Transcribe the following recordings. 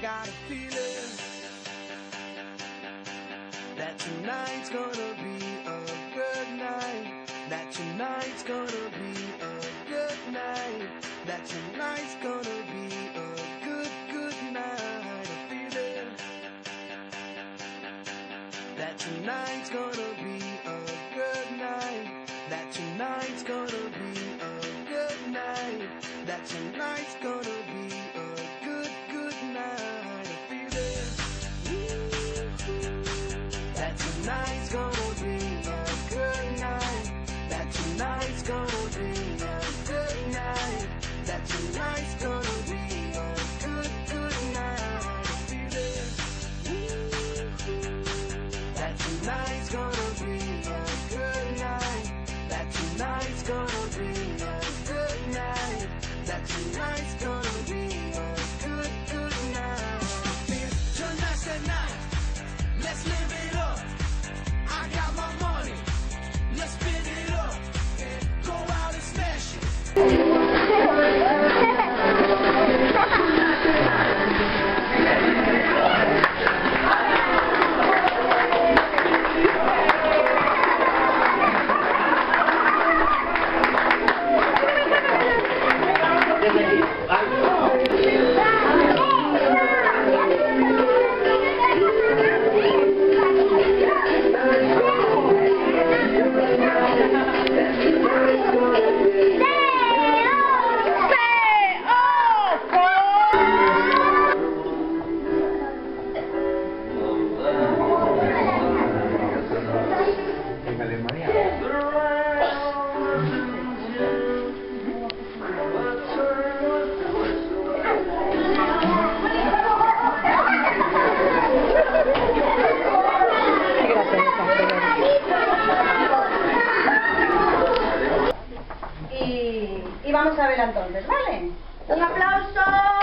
got a feeling that tonight's gonna be a good night. That tonight's gonna be a good night. That tonight's gonna be a good, good night. A feeling that tonight's gonna be a good night. That tonight's gonna be a good night. That tonight's gonna be a good, good night. A feeling that tonight's gonna be a good night. That tonight's gonna be a good night. That tonight's gonna be a good, good night. A feeling that tonight's gonna be a good night. That tonight's gonna be a good night. That tonight's gonna be a good, good night. Tonight's the night. Let's live it up. I got my money. Let's spin it up. Go out and smash it. Y vamos a verla entonces, ¿vale? ¡Un aplauso!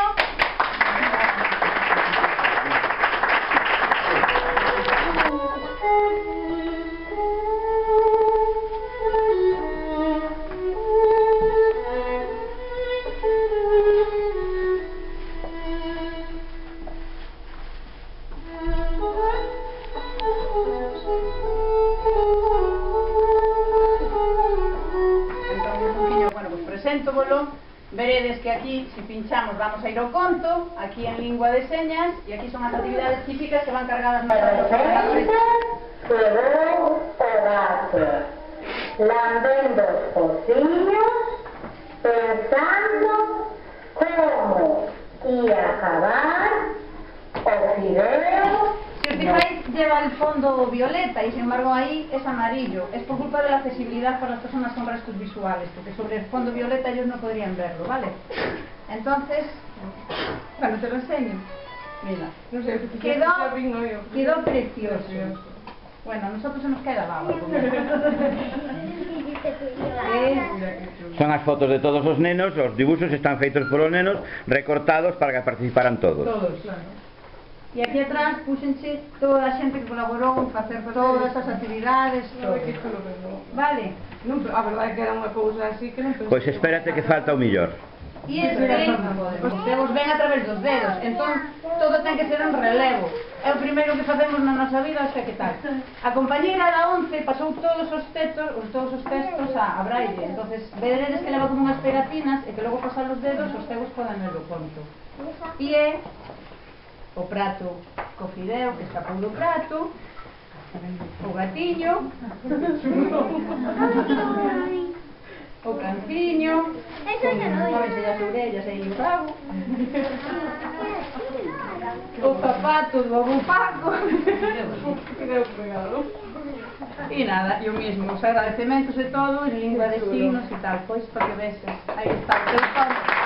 Veredes que aquí, si pinchamos, vamos a ir ao conto, aquí en lingua de señas, e aquí son as actividades típicas que van cargadas para los ordenadores. Chegou o gato, lambendo os focinhos, pensando como ia acabar o fideo. Si os fijáis, lleva el fondo violeta y sin embargo ahí es amarillo. Es por culpa de la accesibilidad para las personas con restos visuales, porque sobre el fondo violeta ellos no podrían verlo, ¿vale? Entonces, bueno, te lo enseño. Mira, No sé, quedó precioso. Bueno, a nosotros se nos queda baba. Son as fotos de todos os nenos, os dibuxos están feitos polos nenos, recortados para que participaran todos. Todos, claro. E aquí atrás púxenche toda a xente que colaborou en facer todas as actividades, todo. Vale? Non, a verdade é que era unha cousa así que non pensei. Pois espérate que falta o millor. E este vos ven a través dos dedos, entón todo ten que ser en relevo. É o primeiro que facemos na nosa vida, hasta que tal. A compañeira da 11 pasou todos os textos a braille, entonces veredes que leva como unhas pegatinas e que logo pasan os dedos os cegos poden ler o conto. E é o prato co fideo, que está puro prato, o gatiño, o canciño, móvense as orellas e o rabo, o zapato do avó Paco, e nada, e o mismo, os agradecementos e todo en lingua de signos e tal, pois para que veses, aí está o teu conto.